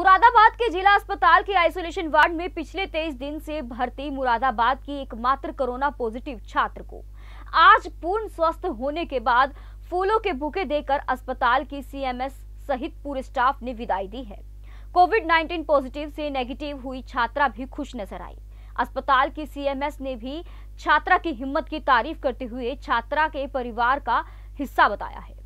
मुरादाबाद के जिला अस्पताल के आइसोलेशन वार्ड में पिछले 23 दिन से भर्ती मुरादाबाद की एकमात्र कोरोना पॉजिटिव छात्र को आज पूर्ण स्वस्थ होने के बाद फूलों के बुके देकर अस्पताल की सीएमएस सहित पूरे स्टाफ ने विदाई दी है। कोविड-19 पॉजिटिव से नेगेटिव हुई छात्रा भी खुश नजर आई। अस्पताल की सीएमएस ने भी छात्रा की हिम्मत की तारीफ करते हुए छात्रा के परिवार का हिस्सा बताया है।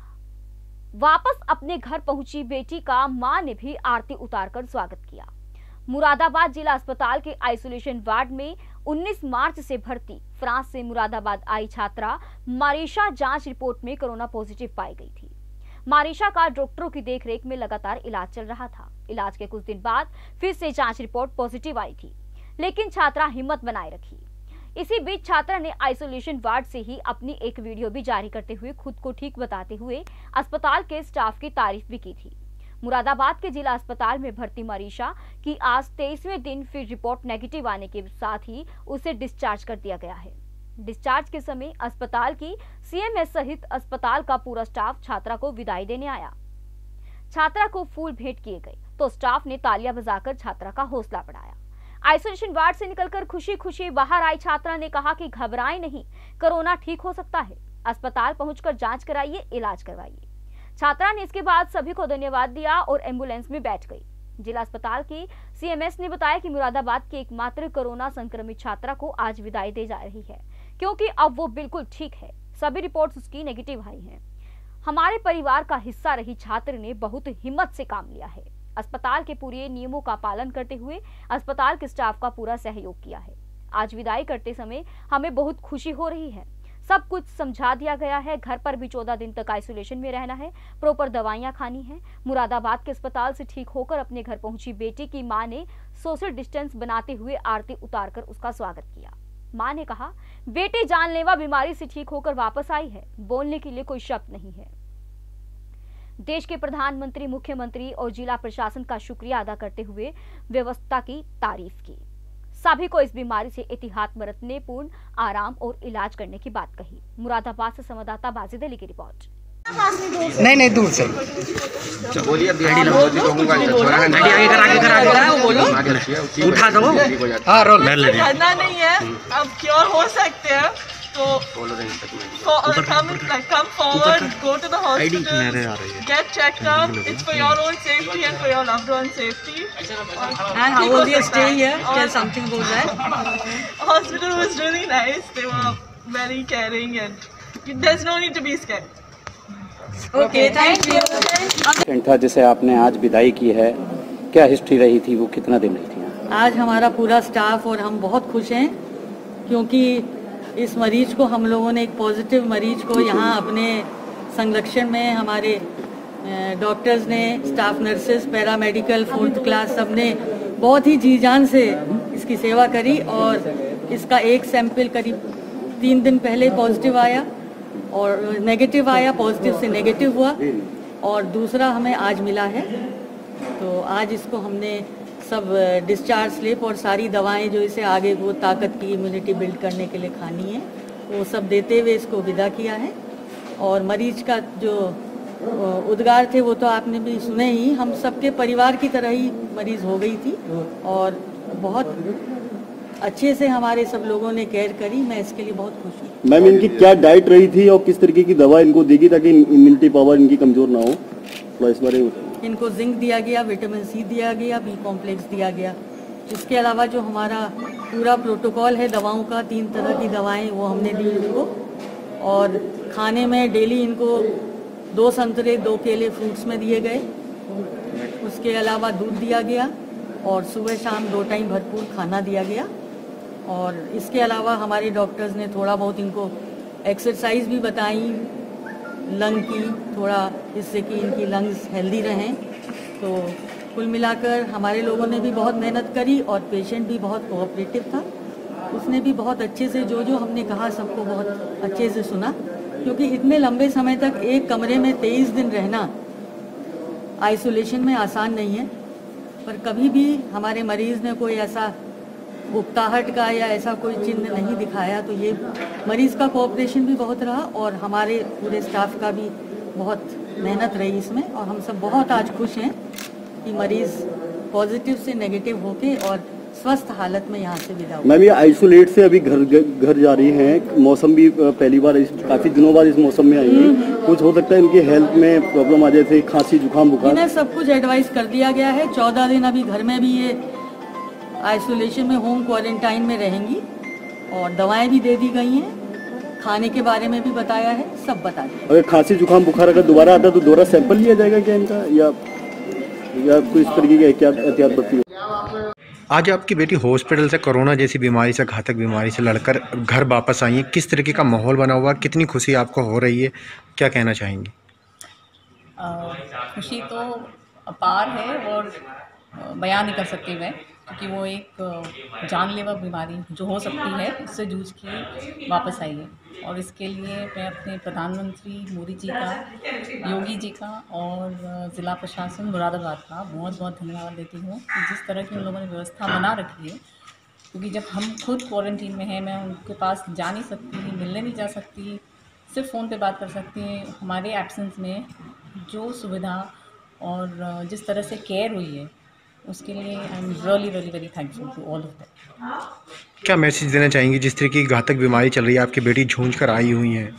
वापस अपने घर पहुंची बेटी का मां ने भी आरती उतारकर स्वागत किया। मुरादाबाद जिला अस्पताल के आइसोलेशन वार्ड में 19 मार्च से भर्ती फ्रांस से मुरादाबाद आई छात्रा मारिशा जांच रिपोर्ट में कोरोना पॉजिटिव पाई गई थी। मारिशा का डॉक्टरों की देखरेख में लगातार इलाज चल रहा था। इलाज के कुछ दिन बाद फिर से जांच रिपोर्ट पॉजिटिव आई थी, लेकिन छात्रा हिम्मत बनाए रखी। इसी बीच छात्रा ने आइसोलेशन वार्ड से ही अपनी एक वीडियो भी जारी करते हुए खुद को ठीक बताते हुए अस्पताल के स्टाफ की तारीफ भी की थी। मुरादाबाद के जिला अस्पताल में भर्ती मारिशा की आज 23वें दिन फिर रिपोर्ट नेगेटिव आने के साथ ही उसे डिस्चार्ज कर दिया गया है। डिस्चार्ज के समय अस्पताल की सीएमएस सहित अस्पताल का पूरा स्टाफ छात्रा को विदाई देने आया। छात्रा को फूल भेंट किए गए तो स्टाफ ने तालियां बजाकर छात्रा का हौसला बढ़ाया। आइसोलेशन वार्ड से निकलकर खुशी खुशी बाहर आई छात्रा ने कहा कि घबराएं नहीं, कोरोना ठीक हो सकता है। अस्पताल पहुंचकर जांच कराइए, इलाज करवाइए। छात्रा ने इसके बाद सभी को धन्यवाद दिया और एम्बुलेंस में बैठ गई। जिला अस्पताल की सीएमएस ने बताया कि मुरादाबाद की एकमात्र कोरोना संक्रमित छात्रा को आज विदाई दी जा रही है, क्योंकि अब वो बिल्कुल ठीक है। सभी रिपोर्ट्स उसकी नेगेटिव आई हैं। हमारे परिवार का हिस्सा रही छात्र ने बहुत हिम्मत से काम लिया है। अस्पताल के पूरे नियमों का पालन करते हुए अस्पताल के स्टाफ का पूरा सहयोग किया है। आज विदाई करते समय हमें बहुत खुशी हो रही है। सब कुछ समझा दिया गया है। घर पर भी 14 दिन तक आइसोलेशन में रहना है, प्रॉपर दवाइयां खानी है। मुरादाबाद के अस्पताल से ठीक होकर अपने घर पहुंची बेटी की मां ने सोशल डिस्टेंस बनाते हुए आरती उतारकर उसका स्वागत किया। मां ने कहा, बेटी जानलेवा बीमारी से ठीक होकर वापस आई है, बोलने के लिए कोई शब्द नहीं है। देश के प्रधानमंत्री, मुख्यमंत्री और जिला प्रशासन का शुक्रिया अदा करते हुए व्यवस्था की तारीफ की। सभी को इस बीमारी से एहतियात बरतने, पूर्ण आराम और इलाज करने की बात कही। मुरादाबाद से संवाददाता बाजिद अली की रिपोर्ट। नहीं दूर से बोलिए। उठा दो। हाँ रोल करना नहीं है, अब क्योर हो सकते हैं तो come forward, go to the hospital, get checked up. It's for your own safety and for your loved one's safety. And how was your stay here? Tell something about that. Hospital was really nice. They were very caring and there's no need to be scared. Okay, thank you. था जिसे आपने आज विदाई की है, क्या history रही थी, वो कितना दिन रही थी? आज हमारा पूरा स्टाफ और हम बहुत खुश हैं, क्योंकि इस मरीज को हम लोगों ने, एक पॉजिटिव मरीज को यहाँ अपने संरक्षण में हमारे डॉक्टर्स ने, staff nurses, paramedical, 4th class सब ने बहुत ही जी जान से इसकी सेवा करी। और इसका एक सैंपल करीब 3 दिन पहले पॉजिटिव आया और नेगेटिव आया, पॉजिटिव से नेगेटिव हुआ और दूसरा हमें आज मिला है। तो आज इसको हमने सब डिस्चार्ज स्लिप और सारी दवाएं जो इसे आगे वो ताकत की इम्यूनिटी बिल्ड करने के लिए खानी है, वो सब देते हुए इसको विदा किया है। और मरीज का जो उद्गार थे वो तो आपने भी सुने ही, हम सबके परिवार की तरह ही मरीज हो गई थी और बहुत अच्छे से हमारे सब लोगों ने केयर करी। मैं इसके लिए बहुत खुश हूँ। मैम, इनकी क्या डाइट रही थी और किस तरीके की दवा इनको देगी ताकि इम्यूनिटी पावर इनकी कमजोर ना हो, तो इस बारे में? इनको जिंक दिया गया, विटामिन सी दिया गया, बी कॉम्प्लेक्स दिया गया। इसके अलावा जो हमारा पूरा प्रोटोकॉल है दवाओं का, 3 तरह की दवाएं वो हमने दी इनको। और खाने में डेली इनको 2 संतरे, 2 केले फ्रूट्स में दिए गए। उसके अलावा दूध दिया गया और सुबह शाम 2 टाइम भरपूर खाना दिया गया। और इसके अलावा हमारे डॉक्टर्स ने थोड़ा बहुत इनको एक्सरसाइज भी बताई लंग की, थोड़ा जिससे कि इनकी लंग्स हेल्दी रहें। तो कुल मिलाकर हमारे लोगों ने भी बहुत मेहनत करी और पेशेंट भी बहुत कोऑपरेटिव था। उसने भी बहुत अच्छे से जो हमने कहा सबको बहुत अच्छे से सुना, क्योंकि इतने लंबे समय तक एक कमरे में 23 दिन रहना आइसोलेशन में आसान नहीं है। पर कभी भी हमारे मरीज ने कोई ऐसा उकताहट का या ऐसा कोई चिन्ह नहीं दिखाया। तो ये मरीज का कोऑपरेशन भी बहुत रहा और हमारे पूरे स्टाफ का भी बहुत मेहनत रही इसमें और हम सब बहुत आज खुश हैं। कि मरीज पॉजिटिव से नेगेटिव होके और स्वस्थ हालत में यहाँ से विदा हो। मैम, ये आइसोलेट से अभी घर जा रही हैं। मौसम भी पहली बार काफी दिनों बाद इस मौसम में आई है। कुछ हो सकता है इनकी हेल्थ में प्रॉब्लम आ जाए, जैसे खांसी जुकाम बुखार? इन्हें सब कुछ एडवाइस कर दिया गया है। 14 दिन अभी घर में भी ये आइसोलेशन में होम क्वारंटाइन में रहेंगी और दवाएं भी दे दी गई हैं। खाने के बारे में भी बताया है, सब बता दिया। अगर खांसी जुकाम बुखार अगर दोबारा आता है तो दोबारा सैंपल लिया जाएगा क्या इनका, या कोई इस तरीके की एहतियात बरती है? आज आपकी बेटी हॉस्पिटल से कोरोना जैसी बीमारी से, घातक बीमारी से लड़कर घर वापस आई है। किस तरीके का माहौल बना हुआ, कितनी खुशी आपको हो रही है, क्या कहना चाहेंगी? खुशी तो अपार है और बयान नहीं कर सकती मैं, क्योंकि वो एक जानलेवा बीमारी जो हो सकती है उससे जूझ के वापस आई है। और इसके लिए मैं अपने प्रधानमंत्री मोदी जी का, योगी जी का और ज़िला प्रशासन मुरादाबाद का बहुत बहुत धन्यवाद देती हूँ कि जिस तरह की उन लोगों ने व्यवस्था बना रखी है। क्योंकि जब हम खुद क्वारंटीन में हैं, मैं उनके पास जा नहीं सकती, मिलने नहीं जा सकती, सिर्फ फ़ोन पे बात कर सकती हैं। हमारे एब्सेंस में जो सुविधा और जिस तरह से केयर हुई है उसके लिए I am really very thankful to all of them. क्या मैसेज देना चाहेंगी? जिस तरीके की घातक बीमारी चल रही है, आपकी बेटी झूझ कर आई हुई हैं।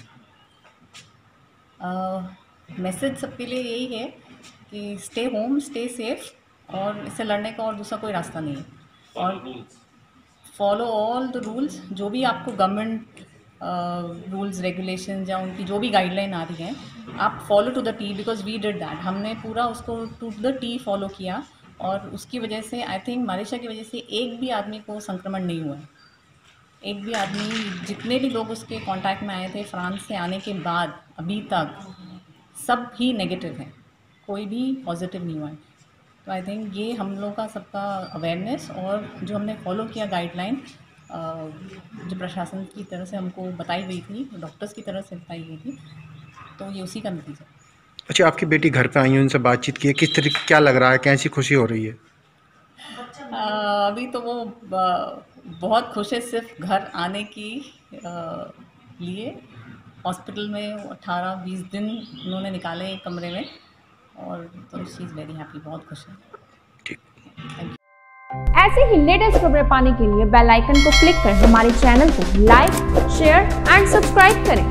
मैसेज सबके लिए यही है कि स्टे होम, स्टे सेफ, और इससे लड़ने का और दूसरा कोई रास्ता नहीं है। और फॉलो ऑल द रूल्स, जो भी आपको गवर्नमेंट रूल्स रेगुलेशन या उनकी जो भी गाइडलाइन आ रही है, आप follow to the T, because we did that. हमने पूरा उसको टू द टी फॉलो किया और उसकी वजह से आई थिंक मारिशा की वजह से एक भी आदमी को संक्रमण नहीं हुआ है। एक भी आदमी, जितने भी लोग उसके कांटेक्ट में आए थे फ्रांस से आने के बाद अभी तक, सब ही नेगेटिव हैं, कोई भी पॉजिटिव नहीं हुआ है। तो आई थिंक ये हम लोग का सबका अवेयरनेस और जो हमने फॉलो किया गाइडलाइन, जो प्रशासन की तरह से हमको बताई गई थी, डॉक्टर्स की तरह से बताई गई थी, तो ये उसी का नतीजा। अच्छा, आपकी बेटी घर पे आई है, उनसे बातचीत की है, किस तरीके, क्या लग रहा है, कैसी खुशी हो रही है? अभी तो वो बहुत खुश है सिर्फ घर आने की लिए। हॉस्पिटल में 18-20 दिन उन्होंने निकाले एक कमरे में, और तो शी इज़ वेरी हैप्पी, बहुत खुश है। ठीक, थैंक यू। ऐसे ही लेटेस्ट खबरें पाने के लिए बेल आइकन को क्लिक कर हमारे चैनल को लाइक, शेयर एंड सब्सक्राइब करें।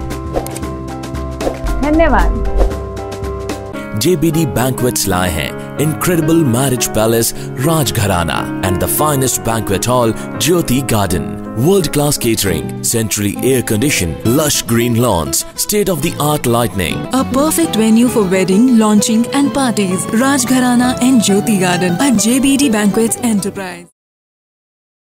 धन्यवाद। JBD Banquets लाए हैं incredible marriage palace Rajgharana and the finest banquet hall Jyoti Garden. World-class catering, centrally air-conditioned, lush green lawns, state-of-the-art lighting. A perfect venue for wedding, launching and parties. Rajgharana and Jyoti Garden at JBD Banquets Enterprise.